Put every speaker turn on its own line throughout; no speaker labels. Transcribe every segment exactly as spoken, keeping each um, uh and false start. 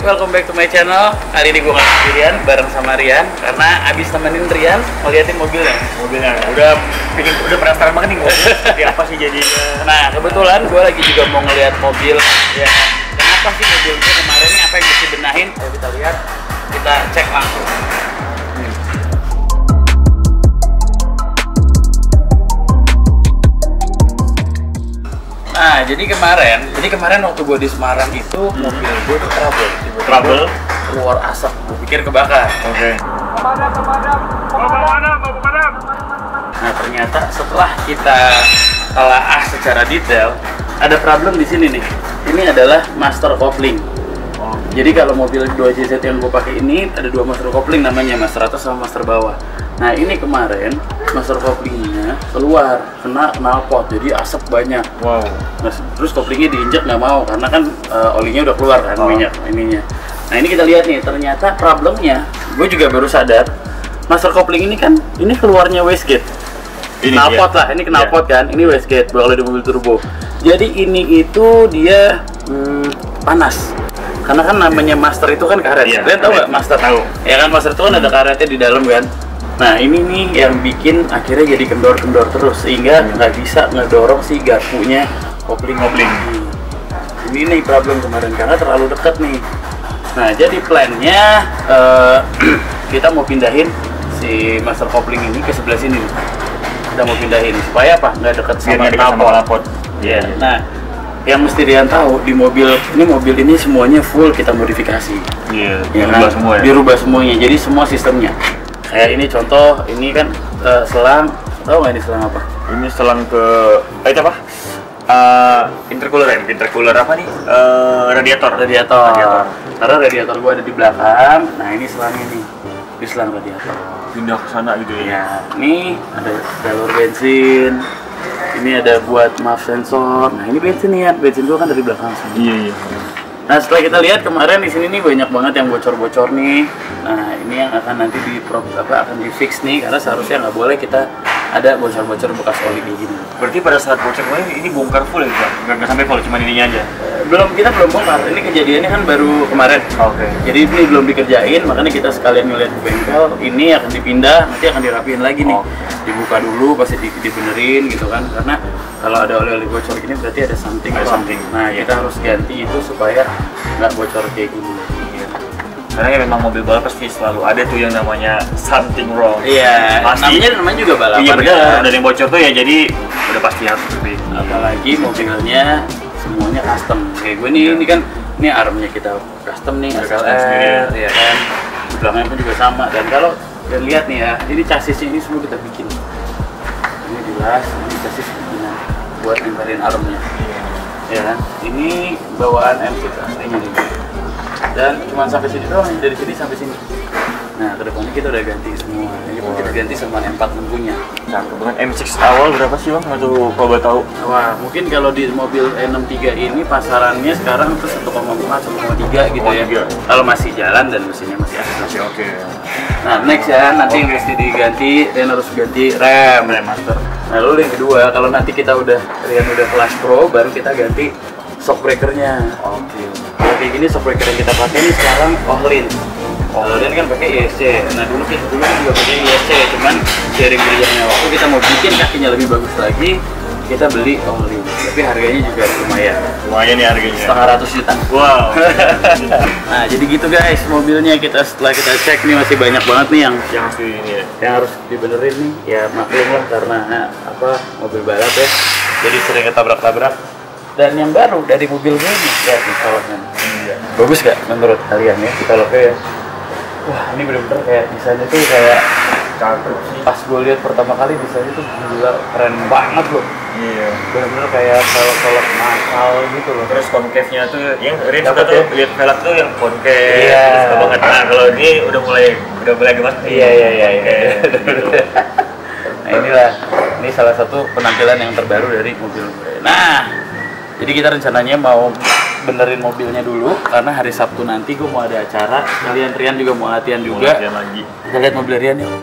welcome back to my channel. Kali ini gue nggak sendirian, bareng sama Rian. Karena abis temenin Rian ngeliatin mobilnya.
Mobilnya udah bikin, udah penasaran banget nih mobil seperti apa sih jadinya.
Nah kebetulan gue lagi juga mau ngeliat mobil. Ya, kenapa sih mobil gue kemarin nih, apa yang mesti benahin? Ayo kita lihat, kita cek langsung. Nah, jadi kemarin, jadi kemarin waktu gue di Semarang itu hmm. mobil gue tuh trouble,
trouble,
keluar asap, gue pikir kebakar.
Oke. Okay. Pemadam, pemadam, pemadam, pemadam.
Nah, ternyata setelah kita telaah secara detail, ada problem di sini nih. Ini adalah master coupling. Oh. Jadi kalau mobil dua C Z yang gue pakai ini ada dua master coupling, namanya master atas sama master bawah. Nah ini kemarin master couplingnya keluar, kena knalpot, jadi asap banyak.
Wow.
Nah, terus couplingnya diinjek nggak mau karena kan uh, olinya udah keluar kan, oh. minyak ininya. Nah ini kita lihat nih, ternyata problemnya, gue juga baru sadar, master coupling ini kan ini keluarnya wastegate. Knalpot lah, ini knalpot yeah. kan, ini wastegate kalau di mobil turbo. Jadi ini itu dia hmm, panas. Karena kan namanya master itu kan karet.
Yeah,
Kalian tahu nggak master?
Tahu. Ya
kan master itu kan ada karetnya di dalam kan. Nah ini nih yang bikin akhirnya jadi kendor-kendor terus sehingga nggak bisa ngedorong si garpunya kopling-kopling. Ini nih problem kemarin karena terlalu dekat nih. Nah jadi plannya uh, kita mau pindahin si master coupling ini ke sebelah sini nih. Kita mau pindahin supaya apa? Nggak dekat sama knalpot.
Iya.
Nah yang mesti Rian tahu di mobil ini mobil ini semuanya full kita modifikasi.
Iya.
Ya
dirubah
kan?
semua ya.
Dirubah semuanya. Jadi semua sistemnya. Kayak ini contoh, ini kan uh, selang, tahu nggak ini selang apa?
Ini selang ke, eh itu apa? Uh, intercooler ya, intercooler apa nih? Uh, radiator.
Radiator. Radiator. Karena radiator gua ada di belakang. Nah ini selangnya nih, ini selang radiator.
Pindah ke sana gitu ya?
Ya, ini ada galur bensin. Ini ada buat maf sensor. Nah ini bensin nih ya, bensin gua kan dari belakang sini.
Iya iya.
Nah setelah kita lihat kemarin di sini nih banyak banget yang bocor-bocor nih. Nah ini yang akan nanti di apa akan di fix nih karena seharusnya nggak boleh kita ada bocor-bocor bekas oli kayak gini.
Berarti pada saat bocor kemarin ini bongkar full ya Pak? Nggak sampai full, cuma ininya aja?
Belum, kita belum bongkar. Ini kejadiannya kan baru kemarin.
Oke. Okay.
Jadi ini belum dikerjain, makanya kita sekalian ngeliat ke bengkel. Ini akan dipindah, nanti akan dirapiin lagi nih. Oh. Dibuka dulu, pasti di, dibenerin gitu kan. Karena kalau ada oli-oli bocor gini berarti ada something.
Ada something.
Nah yeah. kita harus ganti itu supaya nggak bocor kayak gini.
Yeah. Karena ya memang mobil balap pasti selalu ada tuh yang namanya something wrong.
Iya.
Pasti.
Namanya namanya juga balapan.
Iya benar.
Kan?
Ada yang bocor tuh ya, jadi udah pasti harus lebih.
Apalagi mobilnya semuanya custom. Kayak gue nih, yeah. ini kan ini armnya kita custom nih, S L R, ya kan. Di belakangnya pun juga sama. Dan kalau dan lihat nih ya, ini chassisnya ini semua kita bikin. Ini jelas, ini chassis bikinan buat nempelin armnya. Ya kan. Ini bawaan M six aslinya nih. Dan cuma sampai sini doang, dari sini sampai sini. Nah, kedepannya kita udah ganti semua. Ini pun kita ganti sama M empat punya.
Cakep banget. M enam awal berapa sih Bang? Atau kalau boleh tahu?
Wah, mungkin kalau di mobil E enam tiga ini pasarannya sekarang itu satu koma empat, satu koma tiga gitu ya. Kalau masih jalan dan mesinnya masih asli.
Masih oke. Okay.
Nah, next ya, nanti yang mesti diganti, Rian harus ganti rem,
rem master.
Nah, lalu yang kedua, kalau nanti kita udah Rian udah kelas pro, baru kita ganti shock breakernya.
Oke. Okay.
Kayak gini shock breaker yang kita pakai ini sekarang Ohlin. Kalau Rian kan pakai I S C. Nah dulu kita dulu juga pakai I S C, cuman seiring berjalannya waktu kita mau bikin kakinya lebih bagus lagi, kita beli Ohlin. Tapi harganya juga lumayan.
Lumayan ya harganya.
Setengah ratus juta.
Wow.
Nah jadi gitu guys, mobilnya kita setelah kita cek nih masih banyak banget nih yang
yang harus ini ya.
Yang harus dibenerin nih. Ya maklum lah karena apa mobil balap ya. Jadi sering ketabrak-tabrak. Dan yang baru dari mobil gue nih, lihat nih koloknya.
Iya.
Bagus gak menurut kalian ya kita koloknya ya? Wah ini bener-bener kayak desainnya tuh kayak
cakep sih.
Pas gue lihat pertama kali desainnya tuh gila keren banget loh.
Iya.
Bener-bener kayak kolok-kolok nakal gitu loh.
Terus concave-nya tuh yang Rian suka tuh lihat velg tuh yang concave.
Iya.
Suka banget. Nah kalau ini udah mulai udah mulai gemas.
Iya iya iya. iya. Gitu. Nah inilah ini salah satu penampilan yang terbaru dari mobil gue. Nah. Jadi kita rencananya mau benerin mobilnya dulu karena hari Sabtu nanti gue mau ada acara. Kalian Rian juga mau latihan juga.
Mau latihan lagi.
Kita lihat mobil Rian yuk.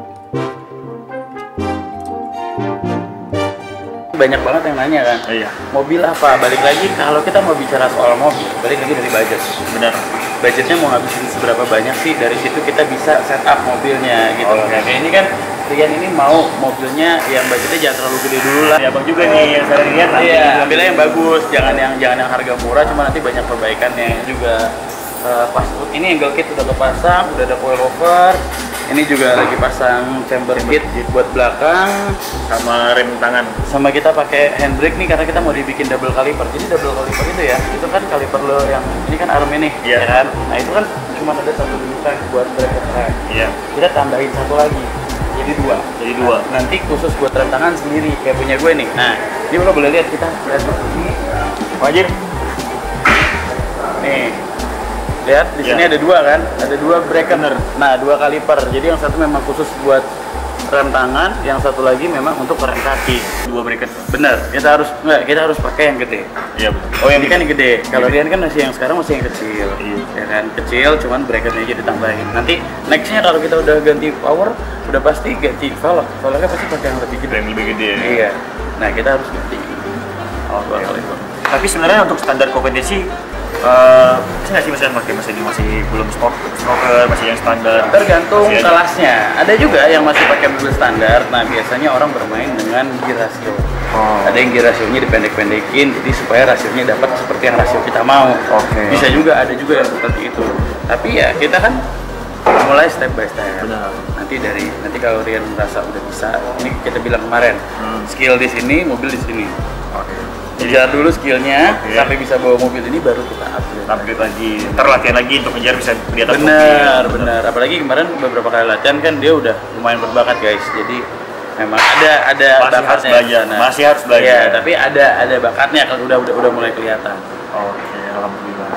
Banyak banget yang nanya kan.
Iya.
Mobil apa? Balik lagi kalau kita mau bicara soal mobil, balik lagi dari budget.
Benar.
budgetnya mau ngabisin seberapa banyak sih, dari situ kita bisa setup mobilnya gitu. Oh, kayak ini kan Rian ini mau mobilnya yang budgetnya jangan terlalu gede dulu lah.
Ya bang juga nih yang saya lihat.
Iya, ambilnya yang bagus, jangan yang jangan yang harga murah, cuma nanti banyak perbaikannya juga. Uh, pas ini angle kit udah kepasang, udah ada coilover. Ini juga lagi pasang chamber kit buat belakang
sama rem tangan.
Sama kita pakai handbrake nih karena kita mau dibikin double caliper. Jadi double caliper itu ya, itu kan caliper lo yang ini kan arm ini,
yeah.
ya kan? Nah itu kan cuma ada satu bintang buat bracket rem.
Iya.
Kita tambahin satu lagi, jadi dua.
Jadi dua.
Nah, nanti khusus buat rem tangan sendiri kayak punya gue nih. Nah, ini lo boleh lihat kita lihat ini.
Wajir.
Nih. Lihat di sini ya. Ada dua kan, ada dua bracket. Nah, dua kaliper. Jadi yang satu memang khusus buat rem tangan, yang satu lagi memang untuk rem kaki.
Dua bracket.
Bener. Kita harus enggak, kita harus pakai yang gede.
Iya betul.
Oh, yang ini kan yang gede. Kalau Rian kan masih yang sekarang masih yang kecil.
Iya.
Ya kan, kecil, cuman bracketnya aja ditambahin. Nanti nextnya kalau kita udah ganti power, udah pasti ganti velg. Velgnya pasti pakai yang lebih gede.
Yang lebih gede. Ya?
Iya. Nah, kita harus ganti.
Oh, dua kaliper. Tapi sebenarnya untuk standar kompetensi Uh, masih nggak sih masih pakai masih masih belum stroke stroker masih yang standar
tergantung kelasnya. Ada juga yang masih pakai mobil standar. Nah biasanya orang bermain dengan gear rasio. Oh. Ada yang gear rasionya dipendek-pendekin jadi supaya rasionya dapat seperti yang rasio kita mau.
Okay.
Bisa juga, ada juga yang seperti itu. Tapi ya kita kan mulai step by step.
Benar. Nanti
dari nanti kalau Rian merasa udah bisa, ini kita bilang kemarin hmm. skill di sini, mobil di sini. Okay. Kejar dulu skillnya, okay. sampai bisa bawa mobil ini baru kita upgrade.
Upgrade lagi, ntar latihan lagi untuk ngejar bisa di atas mobil.
Bener, bener. Apalagi kemarin beberapa kali latihan kan dia udah lumayan berbakat guys. Jadi memang ada ada
masih
bakatnya.
Harus belajar. Nah, masih harus belajar.
Ya, tapi ada ada bakatnya kalau udah udah udah mulai kelihatan.
Oke, okay, alhamdulillah.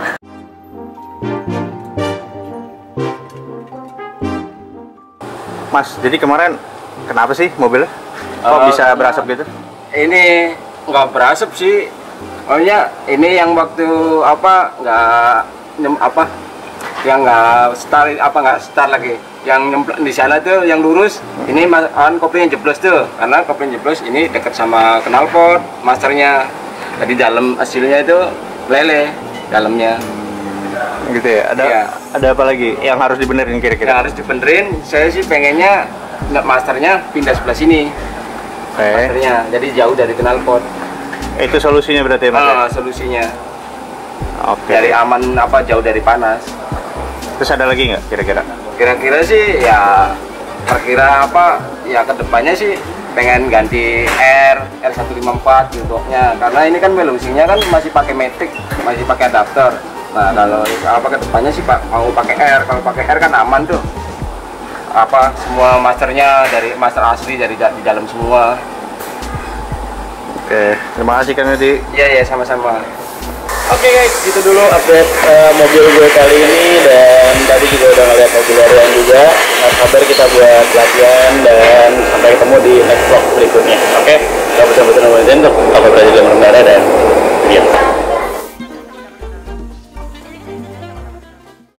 Mas, jadi kemarin kenapa sih mobilnya? Kok uh, bisa berasap gitu?
Ini nggak berasap sih, pokoknya ini yang waktu apa nggak nyem apa yang nggak start apa nggak start lagi, yang nyemplak di sana tuh yang lurus, ini kan kopinya jeblos tuh, karena kopinya jeblos ini dekat sama knalpot masternya, jadi dalam hasilnya itu lele dalamnya.
Gitu ya. Ada ya. Ada apa lagi yang harus dibenerin kira-kira?
Yang harus dibenerin, saya sih pengennya masternya pindah sebelah sini. Okay. Masternya, jadi jauh dari knalpot.
Itu solusinya berarti ya, Mas?
Ah, solusinya.
Oke. Okay.
Dari aman apa jauh dari panas.
Terus ada lagi nggak kira-kira?
Kira-kira sih ya, kira-kira apa? Ya kedepannya sih pengen ganti R R seratus lima puluh empat judoknya, karena ini kan melusinya kan masih pakai matic, masih pakai adapter. Nah kalau apa kedepannya sih Pak mau pakai R, kalau pakai R kan aman tuh. Apa semua masternya dari master asli dari di dalam semua.
Oke, terima kasih Kang Yudi.
Iya ya sama-sama.
Oke guys, itu dulu update uh, mobil gue kali ini, dan tadi juga udah ngeliat mobil Rian juga. Nah, sabar kita buat latihan dan sampai ketemu di next vlog berikutnya. Oke, kita betul-betul untuk apa